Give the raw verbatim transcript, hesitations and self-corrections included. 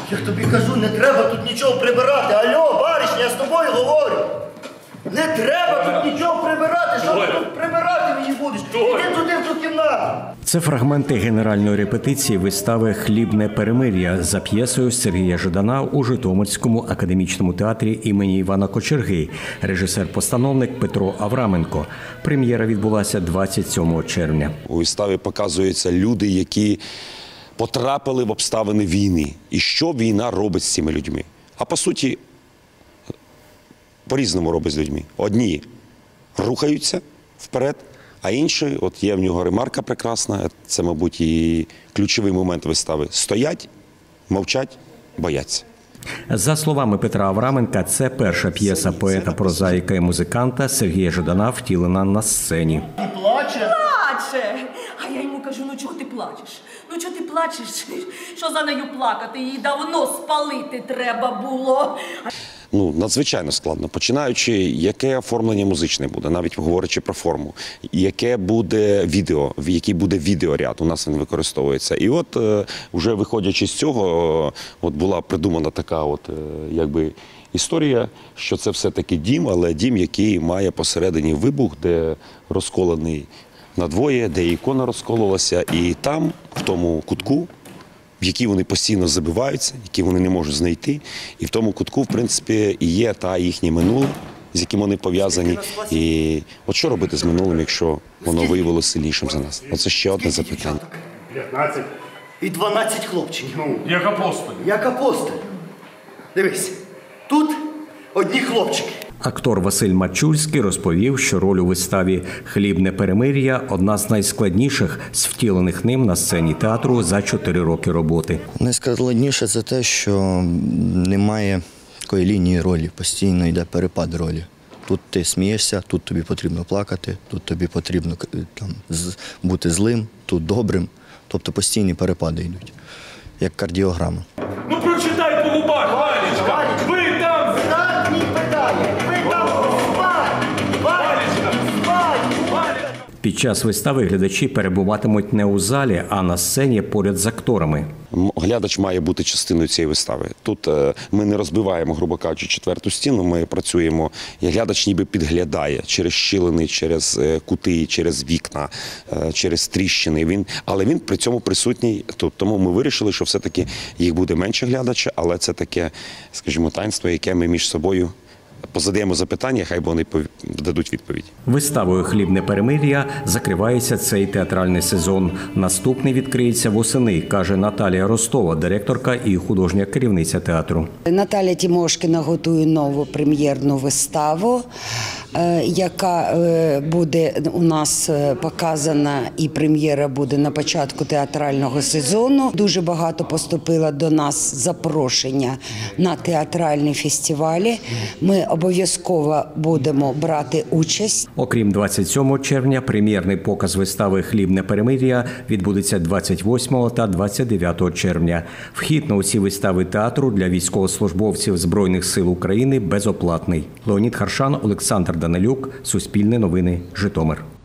Я тобі кажу, не треба тут нічого прибирати. Алло, баришня, я з тобою говорю. Не треба тут нічого прибирати. Що ти тут прибирати мені будеш? Іди туди в ту кімнату. Це фрагменти генеральної репетиції вистави «Хлібне перемир'я» за п'єсою Сергія Жадана у Житомирському академічному театрі імені Івана Кочерги. Режисер-постановник Петро Авраменко. Прем'єра відбулася двадцять сьомого червня. У виставі показуються люди, які потрапили в обставини війни. І що війна робить з цими людьми. А по суті, по-різному робить з людьми. Одні рухаються вперед, а інші, от є в нього ремарка прекрасна, це, мабуть, і ключовий момент вистави. Стоять, мовчать, бояться. За словами Петра Авраменка, це перша п'єса поета, прозаїка і музиканта Сергія Жадана, втілена на сцені. І плаче? Плаче! А я йому кажу, ну чого ти плачеш? Ну чого ти плачеш? Що за нею плакати? Її давно спалити треба було. Ну, надзвичайно складно. Починаючи, яке оформлення музичне буде, навіть говорячи про форму, яке буде відео, який буде відеоряд, у нас він використовується. І от, е, вже виходячи з цього, е, от була придумана така от, е, якби, історія, що це все-таки дім, але дім, який має посередині вибух, де розколений надвоє, де ікона розкололася, і там, в тому кутку, в які вони постійно забиваються, які вони не можуть знайти. І в тому кутку, в принципі, і є та їхнє минуле, з яким вони пов'язані. І от що робити з минулим, якщо воно виявилося сильнішим за нас? Оце ще одне запитання. п'ятнадцять. І дванадцять хлопчиків. Ну, як апостолів. Як апостолів. Дивись, тут одні хлопчики. Актор Василь Мачульський розповів, що роль у виставі «Хлібне перемир'я» – одна з найскладніших з втілених ним на сцені театру за чотири роки роботи. Найскладніше – це те, що немає такої лінії ролі, постійно йде перепад ролі. Тут ти смієшся, тут тобі потрібно плакати, тут тобі потрібно там, бути злим, тут добрим. Тобто постійні перепади йдуть, як кардіограма. Ну прочитай по губах, Валечка! Ви там! Так, ні питання. Ви там спать! Валечка! Спать! Валечка! Під час вистави глядачі перебуватимуть не у залі, а на сцені поряд з акторами. Глядач має бути частиною цієї вистави. Тут е, ми не розбиваємо, грубо кажучи, четверту стіну, ми працюємо, і глядач ніби підглядає через щілини, через е, кути, через вікна, е, через тріщини. Він, але він при цьому присутній, тому ми вирішили, що все-таки їх буде менше глядача, але це таке, скажімо, таїнство, яке ми між собою позадаємо запитання, хай вони дадуть відповідь. Виставою «Хлібне перемир'я» закривається цей театральний сезон. Наступний відкриється восени, каже Наталія Ростова, директорка і художня керівниця театру. Наталя Тімошкіна готує нову прем'єрну виставу, яка буде у нас показана, і прем'єра буде на початку театрального сезону. Дуже багато поступило до нас запрошення на театральні фестивалі. Ми обов'язково будемо брати участь. Окрім двадцять сьомого червня, прем'єрний показ вистави «Хлібне перемир'я» відбудеться двадцять восьмого та двадцять дев'ятого червня. Вхід на усі вистави театру для військовослужбовців Збройних сил України безоплатний. Леонід Харшан, Олександр Данилюк, Суспільне новини, Житомир.